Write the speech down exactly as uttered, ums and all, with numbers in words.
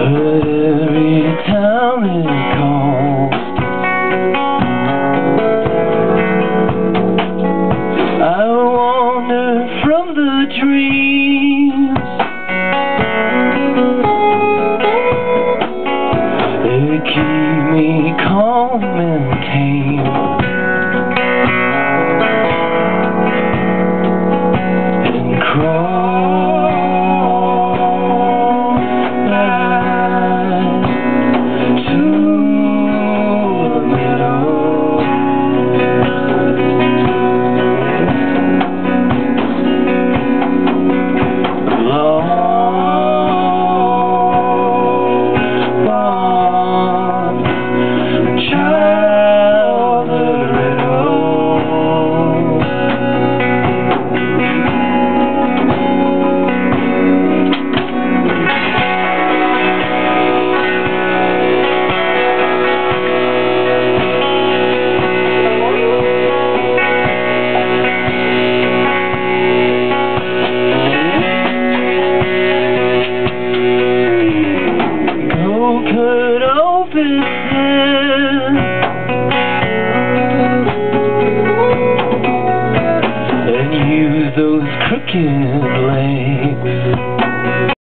But every time it calls, I wander from the dreams. They keep me calm and tame, and crawl back to the middle. Could open and use those crooked